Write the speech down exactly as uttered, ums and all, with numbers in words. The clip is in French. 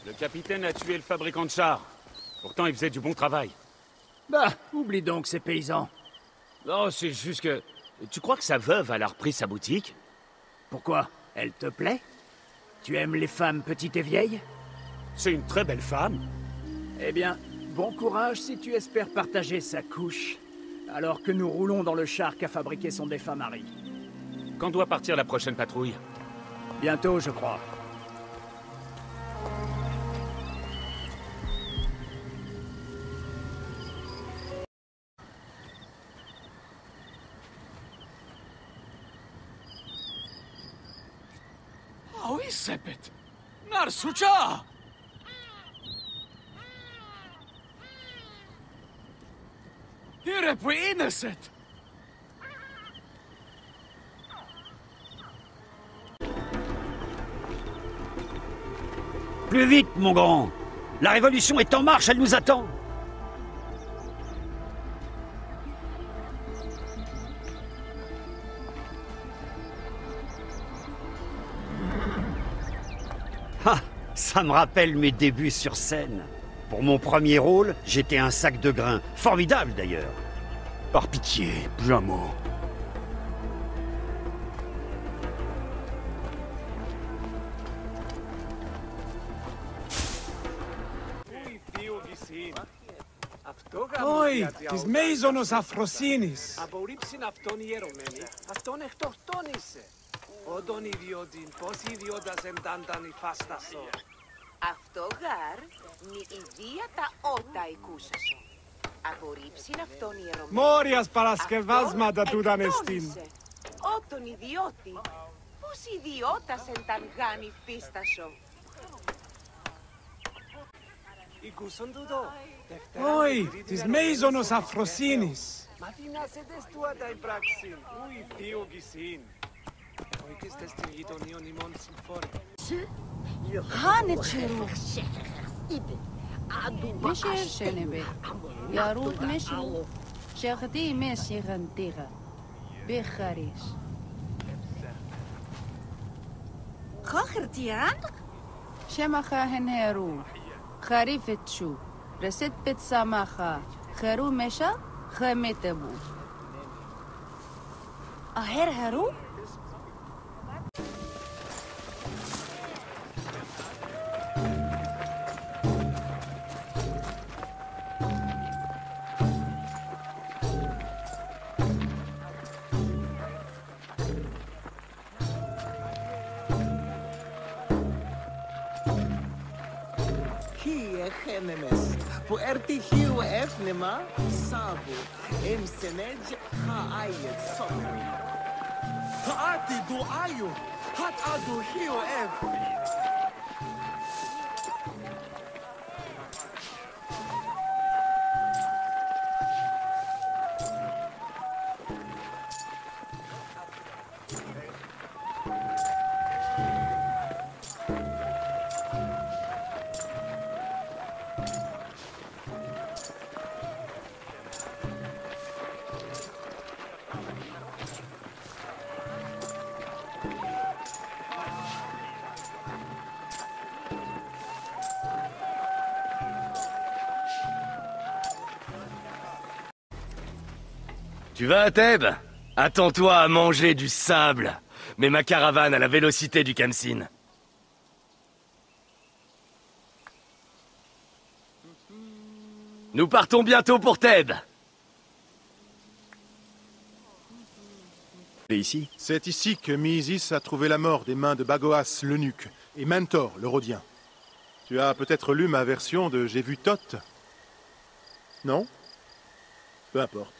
Le capitaine a tué le fabricant de chars. Pourtant, il faisait du bon travail. Bah, oublie donc ces paysans. Non, c'est juste que... Tu crois que sa veuve, elle a repris sa boutique? Pourquoi? Elle te plaît? Tu aimes les femmes petites et vieilles? C'est une très belle femme. Eh bien, bon courage si tu espères partager sa couche, alors que nous roulons dans le char qu'a fabriqué son défunt mari. Quand doit partir la prochaine patrouille? Bientôt, je crois. Ah oui, Sepet! Narsucha! Hirepui Ineset! Plus vite, mon grand! La révolution est en marche, elle nous attend! Ah, ça me rappelle mes débuts sur scène. Pour mon premier rôle, j'étais un sac de grains. Formidable, d'ailleurs. Par pitié, plus un mot. Oi, tis meisonos Afrosinis. Απορρίψιν αυτόν ιερωμένη, αυτόν εκτοκτόνησε. Όντον ιδιώτην, πώς ιδιώτας εντάνταν η φάστασο. Αυτό γάρ, μη ιδία τα ότα οικούσασο. Απορρίψιν αυτόν ιερωμένη. Μόριας παρασκευάσματα τούταν εστίν. Ότον ιδιώτη, πώς ιδιώτας ενταν γάνη φίστασο. Οικούσον τούτο. Oi, tis meisonos Afrosinis. Μα τι να σε δες του άτα η πράξη. Ουι θείο γησίν. Όχι και στες την γειτονίων ημών συμφόρη. Χάνετσερου. Μέσερ σένεβε. Γιαρούτ μέσου. Σεχτή μέση γαντίγα. Μπεχαρίς. Χόχερτιάν. Σέμαχα χενερού. Χαρίφετσου. Ρεσέτ πετσαμάχα. Χερού μέσα. Χεμέτεβου. Αχέρ χερού. Χένεμες, που έρθει χείου έφνεμα, σάβου, εμσενέτζ, χαάιετ, σόμερι. Χαάτι του Άγιου, χατ άντου χείου εφ. Tu vas à Thèbes? Attends-toi à manger du sable. Mets ma caravane à la vélocité du Khamsin. Nous partons bientôt pour Thèbes. Et ici? C'est ici que Miisis a trouvé la mort des mains de Bagoas l'eunuque et Mentor le Rhodien. Tu as peut-être lu ma version de J'ai vu Thoth? Non? Peu importe.